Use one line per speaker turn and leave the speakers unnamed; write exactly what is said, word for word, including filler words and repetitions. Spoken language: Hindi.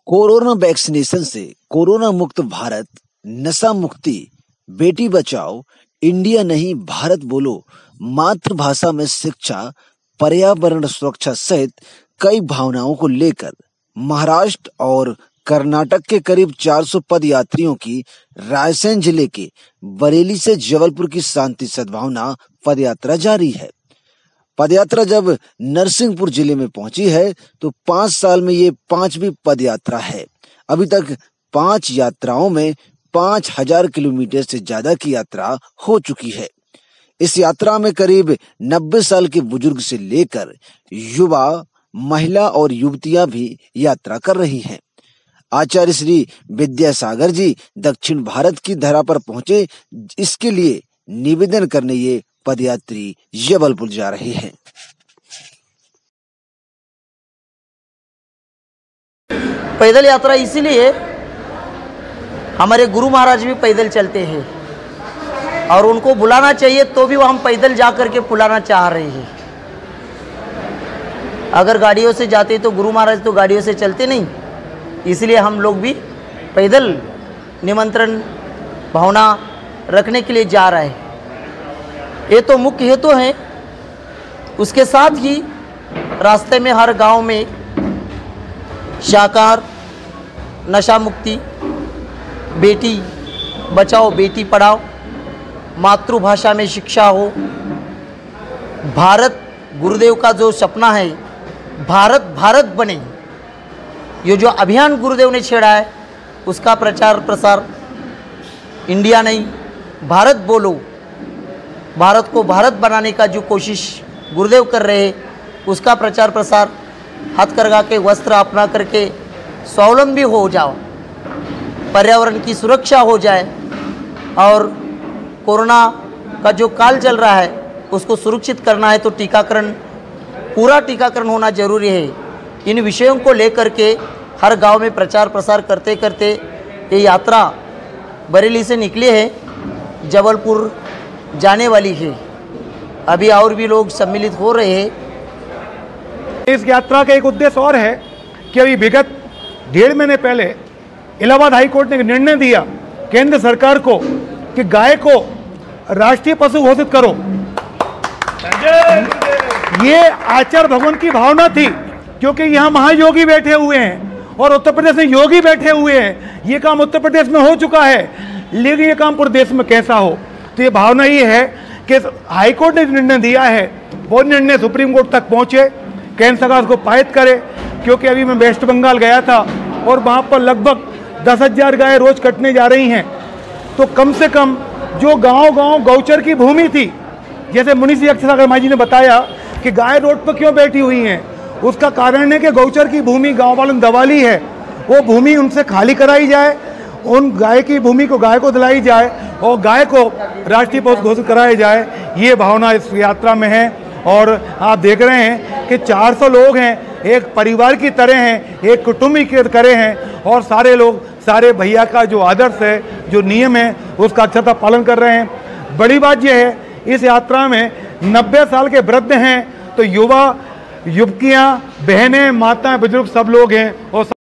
कोरोना वैक्सीनेशन से कोरोना मुक्त भारत, नशा मुक्ति, बेटी बचाओ, इंडिया नहीं भारत बोलो, मातृभाषा में शिक्षा, पर्यावरण सुरक्षा सहित कई भावनाओं को लेकर महाराष्ट्र और कर्नाटक के करीब चार सौ पद यात्रियों की रायसेन जिले के बरेली से जबलपुर की शांति सद्भावना पदयात्रा जारी है। पदयात्रा जब नरसिंहपुर जिले में पहुंची है तो पांच साल में ये पांचवी पदयात्रा है। अभी तक पांच यात्राओं में पांच हजार किलोमीटर से ज्यादा की यात्रा हो चुकी है। इस यात्रा में करीब नब्बे साल के बुजुर्ग से लेकर युवा, महिला और युवतियां भी यात्रा कर रही हैं। आचार्य श्री विद्यासागर जी दक्षिण भारत की धरा पर पहुंचे, इसके लिए निवेदन करने ये पदयात्री जबलपुर जा रहे हैं।
पैदल यात्रा इसीलिए हमारे गुरु महाराज भी पैदल चलते हैं और उनको बुलाना चाहिए तो भी वो हम पैदल जा करके बुलाना चाह रहे हैं। अगर गाड़ियों से जाते तो गुरु महाराज तो गाड़ियों से चलते नहीं, इसलिए हम लोग भी पैदल निमंत्रण भावना रखने के लिए जा रहे हैं। ये तो मुख्य हेतु है। उसके साथ ही रास्ते में हर गांव में शाकाहार, नशा मुक्ति, बेटी बचाओ बेटी पढ़ाओ, मातृभाषा में शिक्षा हो, भारत गुरुदेव का जो सपना है भारत भारत बने, ये जो अभियान गुरुदेव ने छेड़ा है उसका प्रचार प्रसार, इंडिया नहीं भारत बोलो, भारत को भारत बनाने का जो कोशिश गुरुदेव कर रहे हैं उसका प्रचार प्रसार, हथकरघा के वस्त्र अपना करके स्वावलंबी हो जाओ, पर्यावरण की सुरक्षा हो जाए और कोरोना का जो काल चल रहा है उसको सुरक्षित करना है तो टीकाकरण, पूरा टीकाकरण होना जरूरी है। इन विषयों को लेकर के हर गांव में प्रचार प्रसार करते करते ये यात्रा बरेली से निकली है, जबलपुर जाने वाली है। अभी और भी लोग सम्मिलित हो रहे हैं।
इस यात्रा का एक उद्देश्य और है कि अभी विगत डेढ़ महीने पहले इलाहाबाद हाई कोर्ट ने निर्णय दिया केंद्र सरकार को कि गाय को राष्ट्रीय पशु घोषित करो। ये आचार्य भगवान की भावना थी, क्योंकि यहाँ महायोगी बैठे हुए हैं और उत्तर प्रदेश में योगी बैठे हुए हैं। ये काम उत्तर प्रदेश में हो चुका है, लेकिन ये काम पूरे देश में कैसा हो। तो ये भावना ये है कि हाई कोर्ट ने निर्णय दिया है वो निर्णय सुप्रीम कोर्ट तक पहुँचे, केंद्र सरकार उसको पारित करे। क्योंकि अभी मैं वेस्ट बंगाल गया था और वहाँ पर लगभग दस हजार गाय रोज कटने जा रही हैं। तो कम से कम जो गांव-गांव गौचर की भूमि थी, जैसे मुनीषी अक्षसागर माई जी ने बताया कि गाय रोड पर क्यों बैठी हुई हैं, उसका कारण है कि गौचर की भूमि गांव वालों ने दबा ली है। वो भूमि उनसे खाली कराई जाए, उन गाय की भूमि को गाय को दिलाई जाए और गाय को राष्ट्रीय पशु घोषित कराया जाए। ये भावना इस यात्रा में है। और आप देख रहे हैं कि चार सौ लोग हैं, एक परिवार की तरह हैं, एक कुटुंब की तरह हैं और सारे लोग सारे भैया का जो आदर्श है, जो नियम है, उसका अक्षरता पालन कर रहे हैं। बड़ी बात यह है इस यात्रा में नब्बे साल के वृद्ध हैं, तो युवा, युवतियाँ, बहनें, माताएं, बुजुर्ग सब लोग हैं और